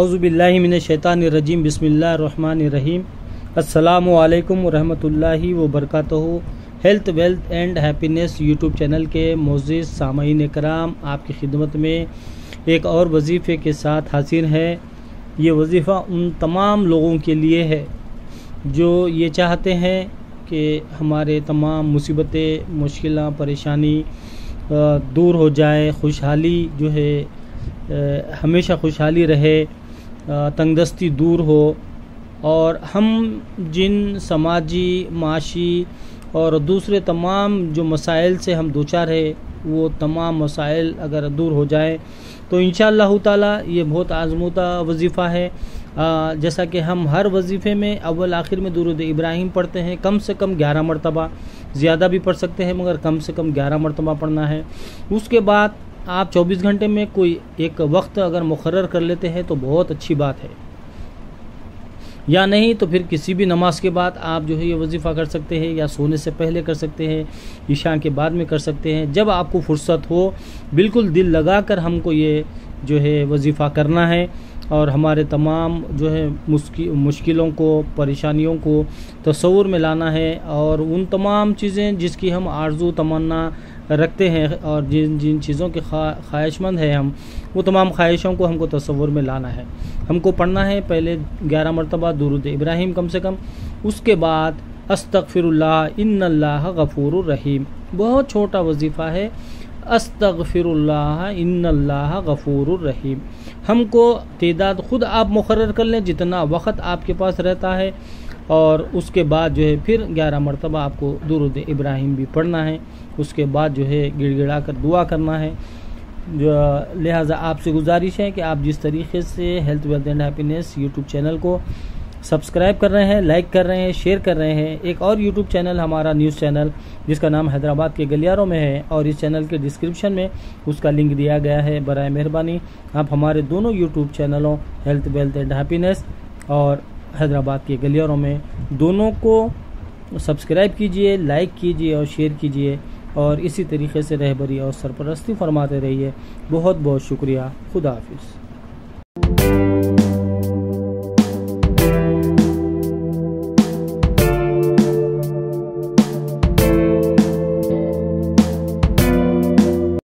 औज़ुबिल्लाहि मिनश्शैतानिर्रजीम बिस्मिल्लाहिर्रहमानिर्रहीम। अस्सलामु अलैकुम रहमतुल्लाहि व बरकातहू। Health wealth and happiness YouTube channel के मोअज़्ज़िज़ सामईन कराम, आपकी खिदमत में एक और वजीफ़े के साथ हाजिर है। ये वजीफ़ा उन तमाम लोगों के लिए है जो ये चाहते हैं कि हमारे तमाम मुसीबतें, मुश्किलें, परेशानी दूर हो जाए, खुशहाली जो है हमेशा खुशहाली रहे, तंगदस्ती दूर हो और हम जिन समाजी, माशी और दूसरे तमाम जो मसाइल से हम दोचार है वो तमाम मसाइल अगर दूर हो जाए तो इंशाअल्लाह ताला ये बहुत आज़मूदा वजीफ़ा है। जैसा कि हम हर वजीफ़े में अव्वल आखिर में दुरूद इब्राहिम पढ़ते हैं, कम से कम 11 मरतबा, ज़्यादा भी पढ़ सकते हैं मगर कम से कम 11 मरतबा पढ़ना है। उसके बाद आप 24 घंटे में कोई एक वक्त अगर मुकर्रर कर लेते हैं तो बहुत अच्छी बात है, या नहीं तो फिर किसी भी नमाज के बाद आप जो है ये वजीफ़ा कर सकते हैं, या सोने से पहले कर सकते हैं, ईशा के बाद में कर सकते हैं। जब आपको फुर्सत हो बिल्कुल दिल लगा कर हमको ये जो है वजीफ़ा करना है और हमारे तमाम जो है मुश्किलों को, परेशानियों को तसव्वुर में लाना है और उन तमाम चीज़ें जिसकी हम आरज़ू तमन्ना रखते हैं और जिन जिन चीज़ों के ख्वाहिशमंद है हम, वो तमाम ख्वाहिशों को हमको तसव्वुर में लाना है। हमको पढ़ना है पहले 11 मरतबा दुरूद इब्राहिम कम से कम, उसके बाद अस्तगफिरुल्लाह इन्नल्लाह गफूरुर रहीम। बहुत छोटा वजीफ़ा है, अस्तगफिरुल्लाह इन्नल्लाह गफूरुर रहीम। हमको तेदाद खुद आप मुकर्रर कर लें जितना वक्त आपके पास रहता है, और उसके बाद जो है फिर 11 मरतबा आपको दुरूद इब्राहिम भी पढ़ना है। उसके बाद जो है गिड़गिड़ा कर दुआ करना है। जो लिहाजा आपसे गुजारिश है कि आप जिस तरीके से health wealth and happiness YouTube channel को सब्सक्राइब कर रहे हैं, लाइक कर रहे हैं, शेयर कर रहे हैं। एक और यूट्यूब चैनल हमारा न्यूज़ चैनल जिसका नाम हैदराबाद के गलियारों में है, और इस चैनल के डिस्क्रिप्शन में उसका लिंक दिया गया है। बराए मेहरबानी आप हमारे दोनों यूट्यूब चैनलों हेल्थ वेल्थ एंड हैप्पीनेस और हैदराबाद के गलियारों में दोनों को सब्सक्राइब कीजिए, लाइक कीजिए और शेयर कीजिए, और इसी तरीके से रहबरी और सरपरस्ती फरमाते रहिए। बहुत बहुत शुक्रिया। खुदा हाफिज़।